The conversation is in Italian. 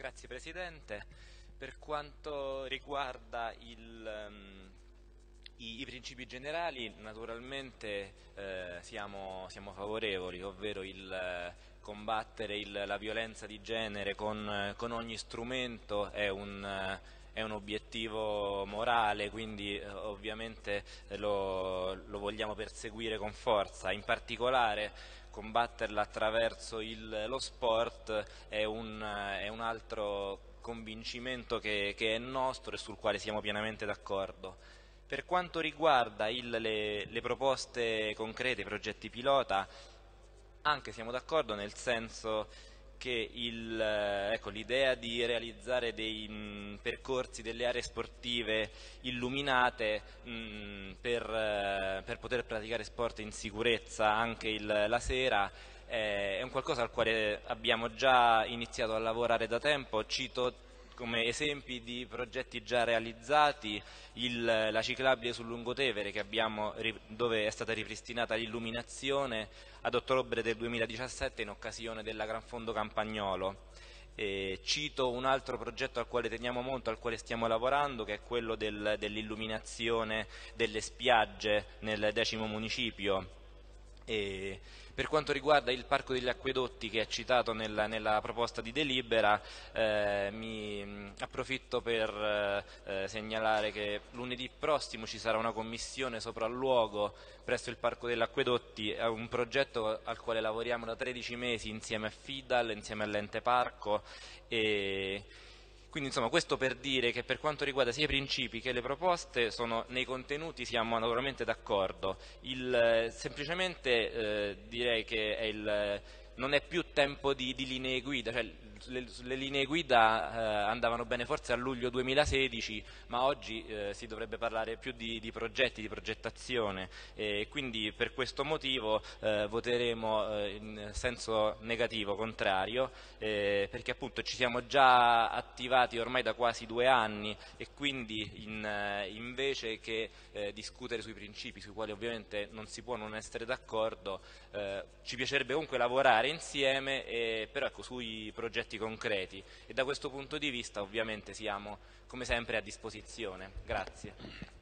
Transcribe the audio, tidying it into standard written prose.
Grazie Presidente. Per quanto riguarda i principi generali, naturalmente siamo favorevoli, ovvero il combattere la violenza di genere con ogni strumento è un obiettivo morale, quindi ovviamente lo vogliamo perseguire con forza. In particolare combatterla attraverso lo sport è un altro convincimento che è nostro e sul quale siamo pienamente d'accordo. Per quanto riguarda le proposte concrete, i progetti pilota, anche siamo d'accordo nel senso che ecco, l'idea di realizzare dei percorsi, delle aree sportive illuminate per poter praticare sport in sicurezza anche la sera è un qualcosa al quale abbiamo già iniziato a lavorare da tempo. Cito come esempi di progetti già realizzati la ciclabile sul Lungotevere dove è stata ripristinata l'illuminazione ad ottobre del 2017 in occasione della Gran Fondo Campagnolo. Cito un altro progetto al quale teniamo molto, al quale stiamo lavorando, che è quello dell'illuminazione delle spiagge nel 10° municipio. E per quanto riguarda il Parco degli Acquedotti che è citato nella proposta di delibera, mi approfitto per segnalare che lunedì prossimo ci sarà una commissione sopralluogo presso il Parco degli Acquedotti, è un progetto al quale lavoriamo da 13 mesi insieme a FIDAL, insieme all'ente parco e quindi insomma questo per dire che per quanto riguarda sia i principi che le proposte nei contenuti siamo naturalmente d'accordo. Semplicemente direi che non è più tempo di linee guida, cioè le linee guida andavano bene forse a luglio 2016, ma oggi si dovrebbe parlare più di progetti, di progettazione e quindi per questo motivo voteremo in senso negativo, contrario, perché appunto ci siamo già attivati ormai da quasi 2 anni e quindi invece che discutere sui principi sui quali ovviamente non si può non essere d'accordo, ci piacerebbe comunque lavorare insieme, però ecco, sui progetti concreti e da questo punto di vista ovviamente siamo come sempre a disposizione. Grazie.